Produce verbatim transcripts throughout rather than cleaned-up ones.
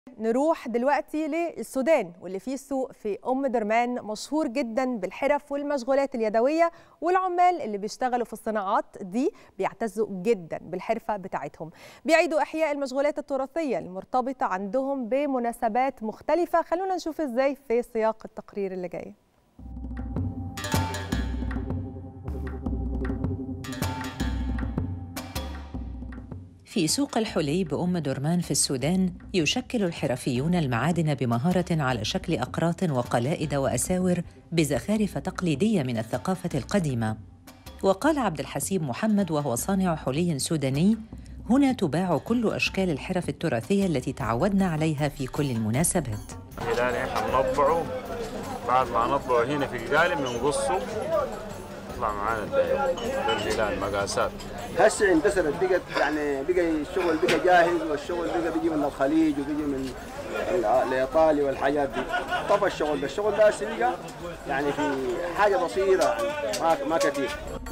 نروح دلوقتي للسودان واللي فيه سوق في أم درمان مشهور جدا بالحرف والمشغولات اليدوية، والعمال اللي بيشتغلوا في الصناعات دي بيعتزوا جدا بالحرفة بتاعتهم. بيعيدوا إحياء المشغولات التراثية المرتبطة عندهم بمناسبات مختلفة. خلونا نشوف ازاي في سياق التقرير اللي جاي. في سوق الحلي بأم درمان في السودان يشكل الحرفيون المعادن بمهارة على شكل أقراط وقلائد وأساور بزخارف تقليدية من الثقافة القديمة. وقال عبد الحسيب محمد وهو صانع حلي سوداني: هنا تباع كل أشكال الحرف التراثية التي تعودنا عليها في كل المناسبات. الهلال احنا بنطبعه، بعد ما نطبعه هنا في القالب بنقصه يطلع معانا الهلال مقاسات. هسه اندثرت بقت، يعني بقى الشغل بقى جاهز، والشغل بقى بيجي من الخليج وبيجي من الايطالي والحاجات دي. طفى الشغل ده، الشغل ده هسه بقى يعني في حاجه بسيطه ما ما كثير.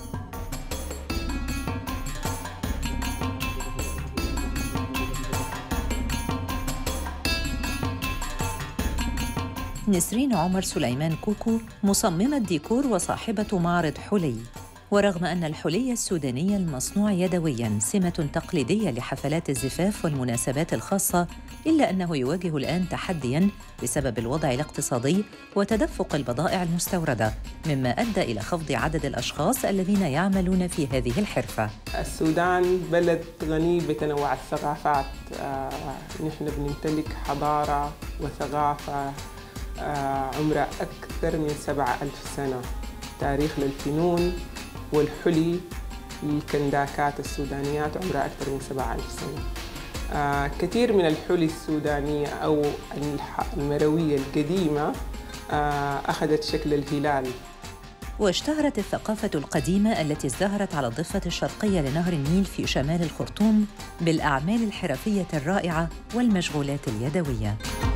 نسرين عمر سليمان كوكو مصممة ديكور وصاحبة معرض حلي. ورغم أن الحلي السوداني المصنوع يدوياً سمة تقليدية لحفلات الزفاف والمناسبات الخاصة، إلا أنه يواجه الآن تحدياً بسبب الوضع الاقتصادي وتدفق البضائع المستوردة، مما أدى إلى خفض عدد الأشخاص الذين يعملون في هذه الحرفة. السودان بلد غني بتنوع الثقافات، آه، نحن بنمتلك حضارة وثقافة آه، عمرها أكثر من سبعة ألف سنة، تاريخ للفنون والحلي الكنداكات السودانيات عمرها أكثر من سبعة ألف سنة. آه، كثير من الحلي السودانية أو المروية القديمة آه، أخذت شكل الهلال. واشتهرت الثقافة القديمة التي ازدهرت على الضفة الشرقية لنهر النيل في شمال الخرطوم بالأعمال الحرفية الرائعة والمشغولات اليدوية.